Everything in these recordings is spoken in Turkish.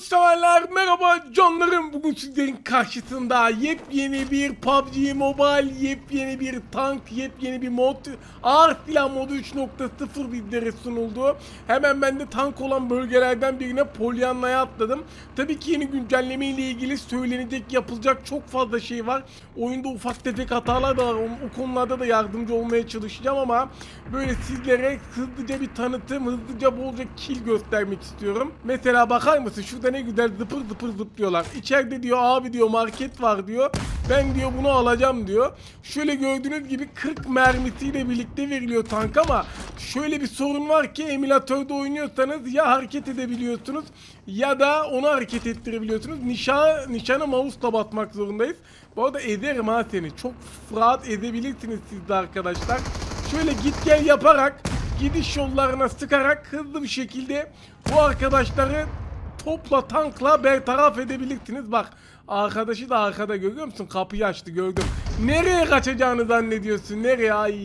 severler, merhaba canlarım. Bugün sizlerin karşısında yepyeni bir PUBG Mobile, yepyeni bir tank, yepyeni bir mod, ağır silah modu 3.0 bizlere sunuldu. Hemen ben de tank olan bölgelerden birine Pollyanna'ya atladım. Tabii ki yeni güncelleme ile ilgili söylenecek, yapılacak çok fazla şey var. Oyunda ufak tefek hatalar da var, o konularda da yardımcı olmaya çalışacağım ama böyle sizlere hızlıca bir tanıtım, hızlıca bolca kill göstermek istiyorum. Mesela bakar mısın, şurada ne güzel zıpır zıpır zıplıyorlar. İçeride diyor abi diyor market var diyor. Ben diyor bunu alacağım diyor. Şöyle gördüğünüz gibi 40 mermisiyle birlikte veriliyor tank ama şöyle bir sorun var ki emülatörde oynuyorsanız ya hareket edebiliyorsunuz ya da onu hareket ettirebiliyorsunuz. Nişanı mouse'la batmak zorundayız. Bu arada ezerim ha seni. Çok rahat edebilirsiniz siz de arkadaşlar. Şöyle git gel yaparak, gidiş yollarına sıkarak hızlı bir şekilde bu arkadaşları topla tankla bertaraf edebilirsiniz. Bak arkadaşı da arkada görüyor musun? Kapıyı açtı, gördüm. Nereye kaçacağını zannediyorsun? Nereye? Ay.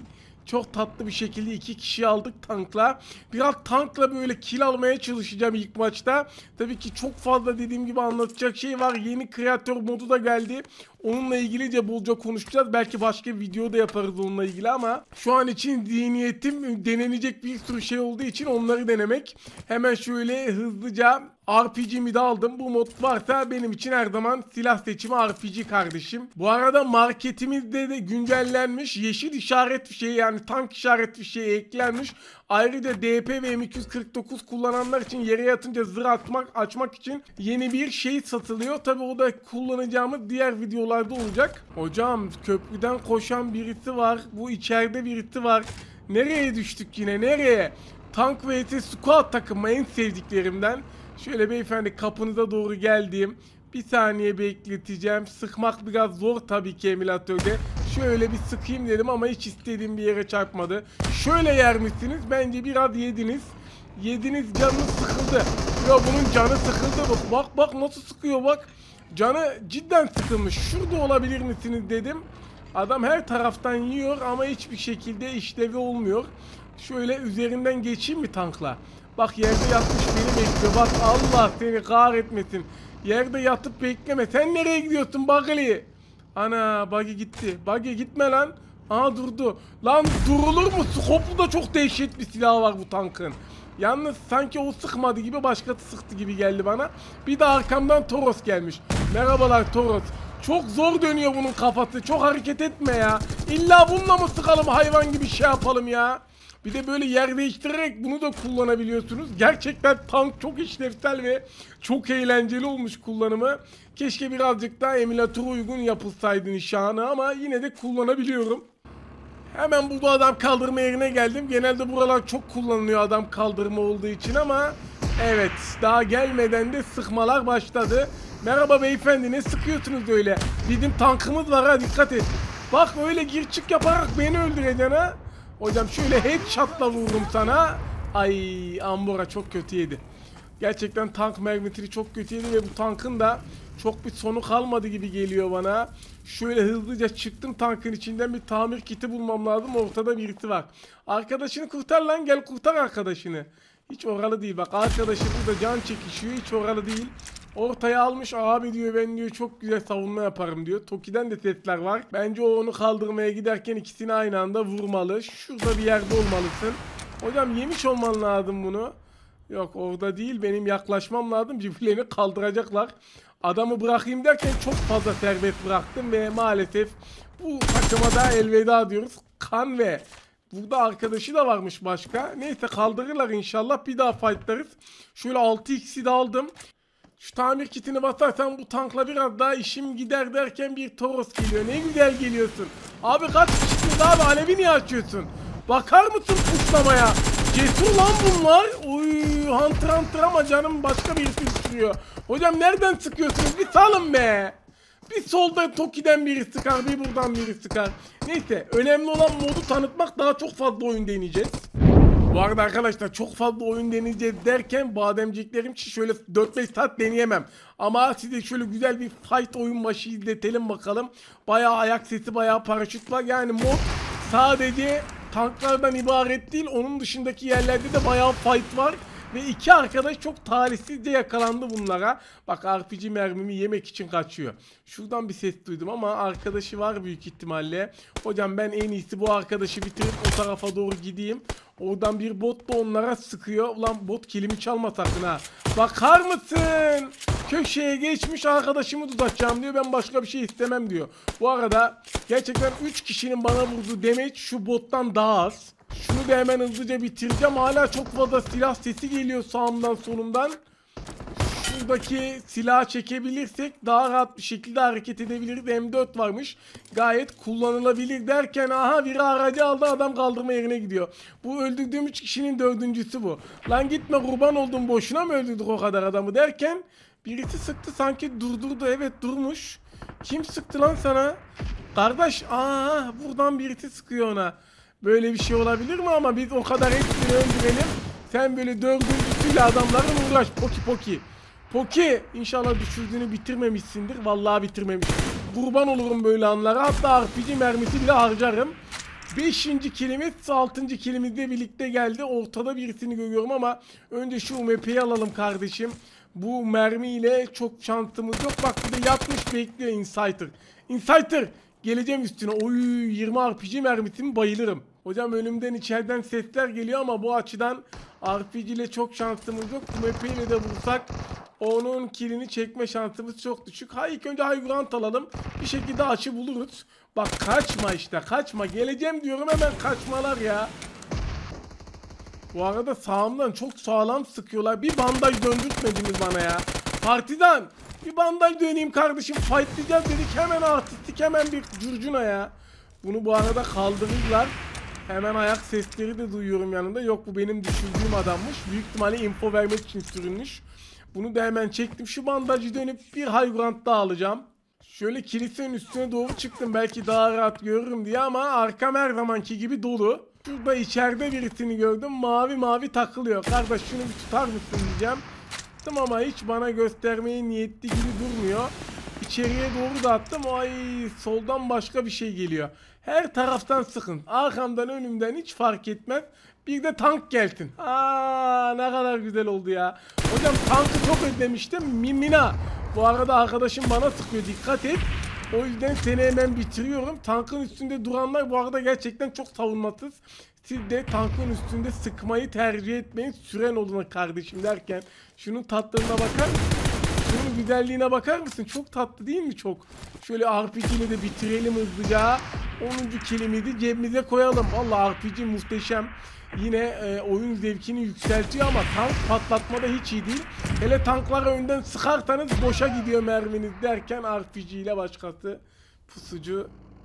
Çok tatlı bir şekilde 2 kişi aldık tankla. Biraz tankla böyle kill almaya çalışacağım ilk maçta. Tabii ki çok fazla dediğim gibi anlatacak şey var. Yeni kreatör modu da geldi. Onunla ilgili bolca konuşacağız. Belki başka bir video da yaparız onunla ilgili ama şu an için zihniyetim denenecek bir sürü şey olduğu için onları denemek. Hemen şöyle hızlıca RPG'mi de aldım. Bu mod varsa benim için her zaman silah seçimi RPG kardeşim. Bu arada marketimizde de güncellenmiş. Yeşil işaret fişeği, yani tank işaret fişeği eklenmiş. Ayrıca DP ve M249 kullananlar için yere yatınca zırh açmak için yeni bir şey satılıyor. Tabi o da kullanacağımız diğer videolarda olacak. Hocam köprüden koşan birisi var. Bu içeride birisi var. Nereye düştük yine, nereye? Tank vs Squad takımı en sevdiklerimden. Şöyle beyefendi kapınıza doğru geldim. Bir saniye bekleteceğim. Sıkmak biraz zor tabii ki emülatörde. Şöyle bir sıkayım dedim ama hiç istediğim bir yere çarpmadı. Şöyle yer misiniz? Bence biraz yediniz. Yediniz, canınız sıkıldı. Ya bunun canı sıkıldı. Bak nasıl sıkıyor bak. Canı cidden sıkılmış. Şurada olabilir misiniz dedim. Adam her taraftan yiyor ama hiçbir şekilde işlevi olmuyor. Şöyle üzerinden geçeyim mi tankla? Bak yerde yatmış beni bekliyor. Bak Allah seni kahretmesin. Yerde yatıp bekleme. Sen nereye gidiyorsun Buggy? Ana Buggy gitti. Buggy gitme lan. Aha durdu. Lan durulur mu? Skoplu da çok dehşet bir silah var bu tankın. Yalnız sanki o sıkmadı gibi başkası sıktı gibi geldi bana. Bir de arkamdan Toros gelmiş. Merhabalar Toros. Çok zor dönüyor bunun kafası. Çok hareket etme ya. İlla bununla mı sıkalım, hayvan gibi şey yapalım ya. Bir de böyle yer değiştirerek bunu da kullanabiliyorsunuz. Gerçekten tank çok işlevsel ve çok eğlenceli olmuş kullanımı. Keşke birazcık daha emülatöre uygun yapılsaydı nişanı ama yine de kullanabiliyorum. Hemen burada adam kaldırma yerine geldim. Genelde buralar çok kullanılıyor adam kaldırma olduğu için ama evet, daha gelmeden de sıkmalar başladı. Merhaba beyefendi, ne sıkıyorsunuz öyle? Bizim tankımız var ha, dikkat et. Bak öyle gir çık yaparak beni öldüreceksin ha. Hocam şöyle headshot'la vururum sana. Ay Ambora çok kötü yedi. Gerçekten tank mermitini çok kötü yedi ve bu tankın da çok bir sonu kalmadı gibi geliyor bana. Şöyle hızlıca çıktım tankın içinden, bir tamir kiti bulmam lazım. Ortada birisi var. Arkadaşını kurtar lan, gel kurtar arkadaşını. Hiç oralı değil bak, arkadaşı burada can çekişiyor, hiç oralı değil. Ortaya almış, abi diyor ben diyor çok güzel savunma yaparım diyor. Toki'den de sesler var. Bence o onu kaldırmaya giderken ikisini aynı anda vurmalı. Şurada bir yerde olmalısın. Hocam yemiş olman lazım bunu. Yok orada değil, benim yaklaşmam lazım. Birbirlerini kaldıracaklar. Adamı bırakayım derken çok fazla serbest bıraktım ve maalesef bu takıma da elveda diyoruz. Kan ve burada arkadaşı da varmış başka. Neyse kaldırırlar inşallah, bir daha fightlarız. Şöyle 6x'i de aldım. Şu tamir kitini basarsam bu tankla biraz daha işim gider derken bir Toros geliyor. Ne güzel geliyorsun. Abi kaç çıktı abi, alevi niye açıyorsun? Bakar mısın kuşlamaya? Cesur lan bunlar. Oy hunter ama canım başka birisi düşürüyor. Hocam nereden sıkıyorsunuz? Bir salın be. Bir solda Toki'den biri sıkar, bir buradan biri sıkar. Neyse önemli olan modu tanıtmak, daha çok fazla oyun deneyeceğiz. Bu arada arkadaşlar çok fazla oyun deneyeceğiz derken bademciklerim için şöyle 4-5 saat deneyemem. Ama size şöyle güzel bir fight oyun başı izletelim bakalım. Bayağı ayak sesi, bayağı paraşüt var. Yani mod sadece tanklardan ibaret değil. Onun dışındaki yerlerde de bayağı fight var. Ve iki arkadaş çok talihsizce yakalandı bunlara. Bak RPG mermimi yemek için kaçıyor. Şuradan bir ses duydum ama arkadaşı var büyük ihtimalle. Hocam ben en iyisi bu arkadaşı bitirip o tarafa doğru gideyim. Oradan bir bot da onlara sıkıyor. Ulan bot kilimi çalma sakın ha. Bakar mısın? Köşeye geçmiş, arkadaşımı tutacağım diyor. Ben başka bir şey istemem diyor. Bu arada gerçekten 3 kişinin bana vurduğu damage şu bottan daha az. Şunu da hemen hızlıca bitireceğim. Hala çok fazla silah sesi geliyor sağımdan solumdan. Şuradaki silahı çekebilirsek daha rahat bir şekilde hareket edebiliriz. M4 varmış. Gayet kullanılabilir derken aha biri aracı aldı, adam kaldırma yerine gidiyor. Bu öldürdüğüm 3 kişinin 4.'sü bu. Lan gitme kurban oldum, boşuna mı öldürdük o kadar adamı derken birisi sıktı, sanki durdurdu. Evet durmuş. Kim sıktı lan sana? Kardeş buradan birisi sıkıyor ona. Böyle bir şey olabilir mi ama biz o kadar hepsini öldürelim. Sen böyle 4.'süyle adamların uğraş. Poki. Poki inşallah düşürdüğünü bitirmemişsindir. Vallahi bitirmemiş. Kurban olurum böyle anlara. Hatta RPG mermisi bile harcarım. 5. kilimiz 6. kilimizle birlikte geldi. Ortada birisini görüyorum ama önce şu UMP'yi alalım kardeşim. Bu mermiyle çok şansımız yok. Bak bir de yatmış bekliyor Insider. Geleceğim üstüne. Oy 20 RPG mermisini bayılırım. Hocam önümden içeriden sesler geliyor ama bu açıdan RPG ile çok şansımız yok. UMP ile de vursak onun kilini çekme şansımız çok düşük. İlk önce High Ground alalım. Bir şekilde açı buluruz. Bak kaçma işte, kaçma. Geleceğim diyorum, hemen kaçmalar ya. Bu arada sağımdan çok sağlam sıkıyorlar. Bir bandaj döndürtmediniz bana ya. Partizan bir bandaj döneyim kardeşim, fightlayacağız dedik, hemen artistik, hemen bir curcuna ya. Bunu bu arada kaldırırlar. Hemen ayak sesleri de duyuyorum yanında. Yok bu benim düşürdüğüm adammış. Büyük ihtimalle info vermek için sürülmüş. Bunu da hemen çektim. Şu bandajı dönüp bir high ground daha alacağım. Şöyle kilisenin üstüne doğru çıktım belki daha rahat görürüm diye ama arkam her zamanki gibi dolu. Şurada içeride birisini gördüm. Mavi takılıyor. Kardeş şunu bir tutar mısın diyeceğim. Ama hiç bana göstermeye niyetli gibi durmuyor. İçeriye doğru da attım. Ay soldan başka bir şey geliyor. Her taraftan sıkın. Arkamdan önümden hiç fark etmez. Bir de tank gelsin. Ne kadar güzel oldu ya. Hocam tankı çok özlemiştim. Mimina. Bu arada arkadaşım bana sıkıyor. Dikkat et. O yüzden seni hemen bitiriyorum. Tankın üstünde duranlar bu arada gerçekten çok savunmasız. Siz de tankın üstünde sıkmayı tercih etmeyin. Süren olun kardeşim derken. Şunun tatlılığına bakar mısın? Şunun güzelliğine bakar mısın? Çok tatlı değil mi çok? Şöyle RPG ile de bitirelim hızlıca. 10. kilimizi cebimize koyalım. Vallahi RPG muhteşem. Yine oyun zevkini yükseltiyor ama tank patlatmada hiç iyi değil. Hele tanklara önden sıkarsanız boşa gidiyor merminiz derken RPG ile başkası pusucu.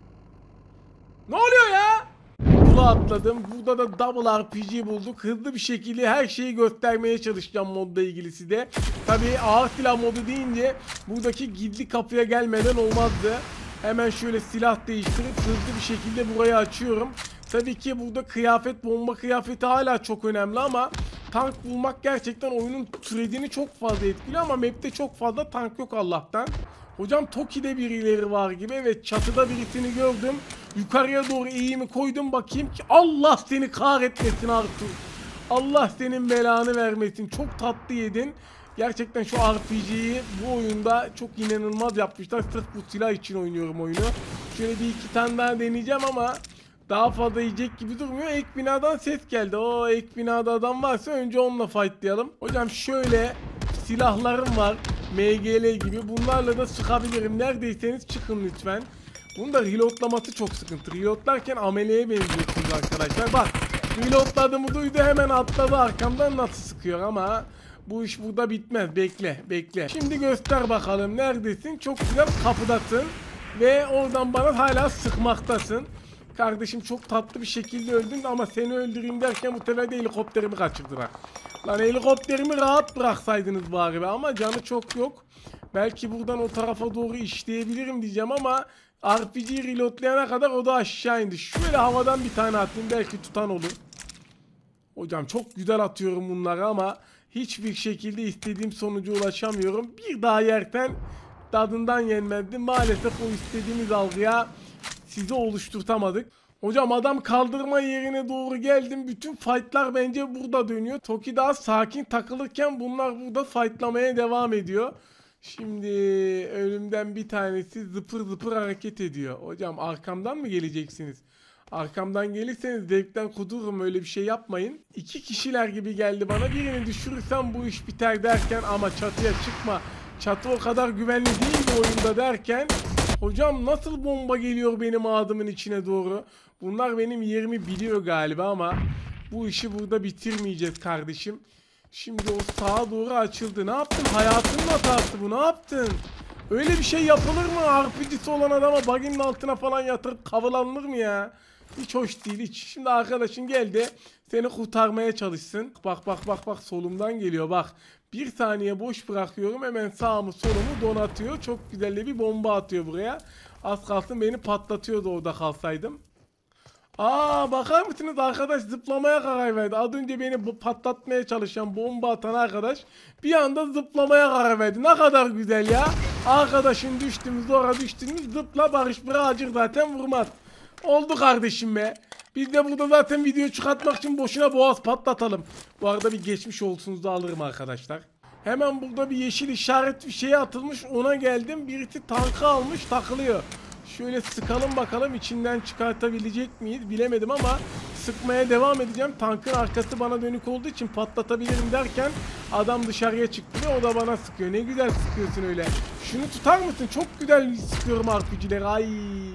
Ne oluyor ya? Bula atladım. Burada da double RPG bulduk. Hızlı bir şekilde her şeyi göstermeye çalışacağım modla ilgili size. Tabii ağır silah modu deyince buradaki gizli kapıya gelmeden olmazdı. Hemen şöyle silah değiştirip hızlı bir şekilde burayı açıyorum. Tabii ki burada kıyafet, bomba kıyafeti hala çok önemli ama tank bulmak gerçekten oyunun sürecini çok fazla etkiliyor ama map'te çok fazla tank yok Allah'tan. Hocam Toki'de birileri var gibi. Evet çatıda birisini gördüm. Yukarıya doğru eğimi koydum bakayım ki Allah seni kahretmesin Artur. Allah senin belanı vermesin. Çok tatlı yedin. Gerçekten şu RPG'yi bu oyunda çok inanılmaz yapmışlar. Sırf bu silah için oynuyorum oyunu. Şöyle bir iki tane daha deneyeceğim ama daha fazla yiyecek gibi durmuyor. Ek binadan ses geldi. O ek binada adam varsa önce onunla fightlayalım. Hocam şöyle silahlarım var. MGL gibi. Bunlarla da sıkabilirim. Neredeyseniz çıkın lütfen. Bunun da reloadlaması çok sıkıntı. Reloadlarken ameleye benziyorsunuz arkadaşlar. Bak reloadladığımı duydu, hemen atladı arkamdan, nasıl sıkıyor ama bu iş burada bitmez. Bekle. Şimdi göster bakalım neredesin. Çok güzel kapıdasın. Ve oradan bana hala sıkmaktasın. Kardeşim çok tatlı bir şekilde öldün ama seni öldüreyim derken bu sefer de helikopterimi kaçırdılar. Lan helikopterimi rahat bıraksaydınız bari be, ama canı çok yok. Belki buradan o tarafa doğru işleyebilirim diyeceğim ama RPG'yi reloadlayana kadar o da aşağı indi. Şöyle havadan bir tane atayım, belki tutan olur. Hocam çok güzel atıyorum bunları ama hiçbir şekilde istediğim sonuca ulaşamıyorum. Bir daha yerken tadından yenmedi. Maalesef o istediğimiz algıya sizi oluşturtamadık. Hocam adam kaldırma yerine doğru geldim. Bütün fightlar bence burada dönüyor. Toki daha sakin takılırken bunlar burada fightlamaya devam ediyor. Şimdi önümden bir tanesi zıpır zıpır hareket ediyor. Hocam arkamdan mı geleceksiniz? Arkamdan gelirseniz zevkten kudururum, öyle bir şey yapmayın. İki kişiler gibi geldi bana. Birini düşürürsem bu iş biter derken ama çatıya çıkma. Çatı o kadar güvenli değil bu oyunda derken. Hocam nasıl bomba geliyor benim adımın içine doğru. Bunlar benim yerimi biliyor galiba ama bu işi burada bitirmeyeceğiz kardeşim. Şimdi o sağa doğru açıldı. Ne yaptın? Hayatının hatası bu. Ne yaptın? Öyle bir şey yapılır mı? RPG'si olan adama bug'inin altına falan yatırıp kavılanır mı ya? Hiç hoş değil hiç. Şimdi arkadaşın geldi. Seni kurtarmaya çalışsın. Bak bak bak bak, solumdan geliyor bak. Bir saniye boş bırakıyorum. Hemen sağımı solumu donatıyor. Çok güzel de bir bomba atıyor buraya. Az kalsın beni patlatıyordu orada kalsaydım. Aa, bakar mısınız, arkadaş zıplamaya karar verdi. Az önce beni patlatmaya çalışan, bomba atan arkadaş bir anda zıplamaya karar verdi. Ne kadar güzel ya. Arkadaşın düştünüz, oraya düştünüz, zıpla, Barış Bıracır zaten vurmaz. Oldu kardeşim be. Biz de burada zaten video çıkartmak için boşuna boğaz patlatalım. Bu arada bir geçmiş olsunuz da alırım arkadaşlar. Hemen burada bir yeşil işaret bir şeye atılmış, ona geldim. Birisi tankı almış, takılıyor. Şöyle sıkalım bakalım, içinden çıkartabilecek miyiz bilemedim ama sıkmaya devam edeceğim. Tankın arkası bana dönük olduğu için patlatabilirim derken adam dışarıya çıktı ve o da bana sıkıyor. Ne güzel sıkıyorsun öyle. Şunu tutar mısın? Çok güzel sıkıyorum RPG'leri. Ay,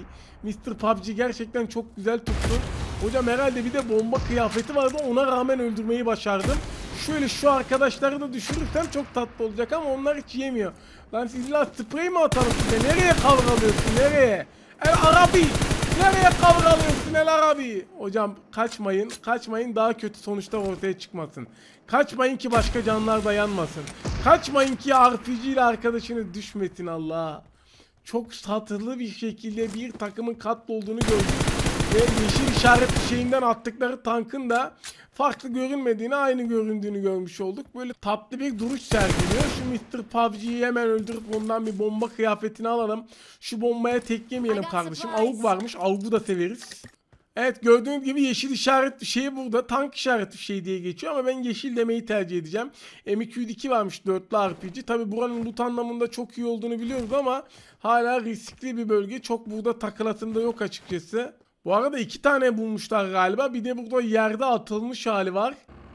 Mr. PUBG gerçekten çok güzel tuttu. Hocam herhalde bir de bomba kıyafeti vardı, ona rağmen öldürmeyi başardım. Şöyle şu arkadaşları da düşürürsem çok tatlı olacak ama onlar hiç yemiyor. Lan siz illa sprey mi atalım size? Nereye kavralıyorsun? Nereye? El Arabi! Nereye kavralıyorsun El Arabi? Hocam kaçmayın. Kaçmayın, daha kötü sonuçlar ortaya çıkmasın. Kaçmayın ki başka canlar da yanmasın. Kaçmayın ki RPG ile arkadaşınız düşmesin Allah. Çok satırlı bir şekilde bir takımın katlı olduğunu gördük. Ve yeşil işaret şeyinden attıkları tankın da farklı görünmediğini, aynı göründüğünü görmüş olduk. Böyle tatlı bir duruş sergiliyor. Şu Mr. PUBG'yi hemen öldürüp ondan bir bomba kıyafetini alalım. Şu bombaya tek yemeyelim kardeşim. AUG varmış. AUG'u da severiz. Evet, gördüğünüz gibi yeşil işaret şeyi burada. Tank işareti şey diye geçiyor ama ben yeşil demeyi tercih edeceğim. M202 varmış, 4'lü RPG. Tabi buranın loot anlamında çok iyi olduğunu biliyoruz ama hala riskli bir bölge. Çok burada takılatım da yok açıkçası. Bu arada 2 tane bulmuşlar galiba. Bir de burada yerde atılmış hali var.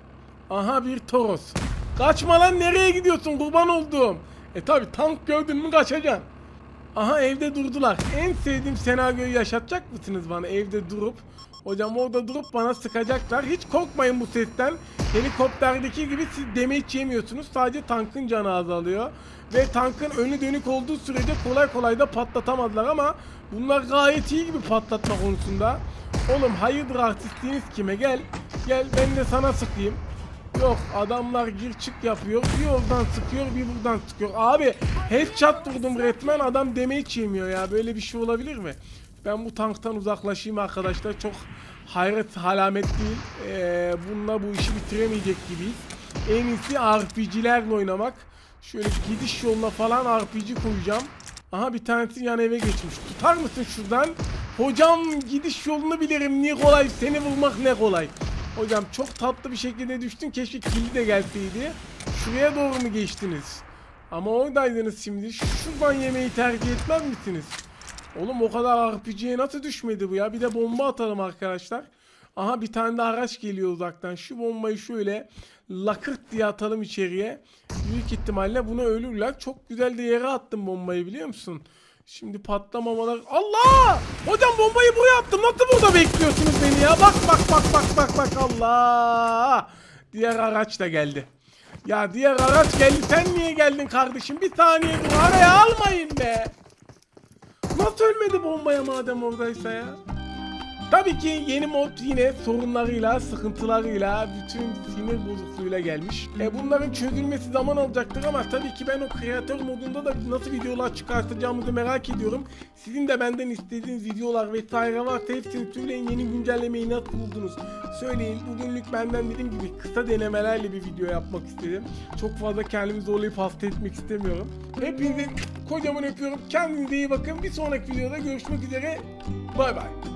Aha, bir Toros. Kaçma lan, nereye gidiyorsun kurban olduğum. Tabi tank gördün mü kaçacaksın. Aha, evde durdular. En sevdiğim senaryoyu yaşatacak mısınız bana, evde durup? Hocam orada durup bana sıkacaklar. Hiç korkmayın bu sesten. Helikopterdeki gibi siz damage yemiyorsunuz. Sadece tankın canı azalıyor. Ve tankın önü dönük olduğu sürece kolay kolay da patlatamazlar ama bunlar gayet iyi gibi patlatma konusunda. Oğlum hayırdır, artistliğiniz kime? Gel. Gel ben de sana sıkayım. Yok, adamlar gir çık yapıyor. Bir oradan sıkıyor, bir buradan sıkıyor. Abi headshot vurdum resmen, adam damage yemiyor ya. Böyle bir şey olabilir mi? Ben bu tanktan uzaklaşayım arkadaşlar. Çok hayret halamet değil. Bununla bu işi bitiremeyecek gibiyiz. En iyisi RPG'lerle oynamak. Şöyle gidiş yoluna falan RPG koyacağım. Aha, bir tanesi yan eve geçmiş. Tutar mısın şuradan? Hocam gidiş yolunu bilirim. Ne kolay. Seni vurmak ne kolay. Hocam çok tatlı bir şekilde düştün. Keşke killi de gelseydi. Şuraya doğru mu geçtiniz? Ama oradaydınız şimdi. Şuradan yemeği tercih etmez misiniz? Oğlum o kadar RPG'ye nasıl düşmedi bu ya? Bir de bomba atalım arkadaşlar. Aha, bir tane de araç geliyor uzaktan. Şu bombayı şöyle lakırt diye atalım içeriye. Büyük ihtimalle buna ölürler. Çok güzel de yere attım bombayı, biliyor musun? Şimdi patlamamalar... Allah! Hocam bombayı buraya attım. Nasıl burada bekliyorsunuz beni ya? Bak bak bak bak bak bak, Allah! Diğer araç da geldi. Ya diğer araç geldi. Sen niye geldin kardeşim? Bir saniye dur. Araya almayın be. Nasıl ölmedi bombaya madem oradaysa ya? Tabii ki yeni mod yine sorunlarıyla, sıkıntılarıyla, bütün sinir bozukluğuyla gelmiş. Bunların çözülmesi zaman alacaktır ama tabii ki ben o kreatör modunda da nasıl videolar çıkartacağımızı merak ediyorum. Sizin de benden istediğiniz videolar vesaire varsa hepsini söyleyin, yeni güncellemeyi nasıl buldunuz söyleyin. Bugünlük benden dediğim gibi kısa denemelerle bir video yapmak istedim. Çok fazla kendimi zorlayıp hasta etmek istemiyorum. Hepinizi kocaman öpüyorum. Kendinize iyi bakın. Bir sonraki videoda görüşmek üzere. Bay bay.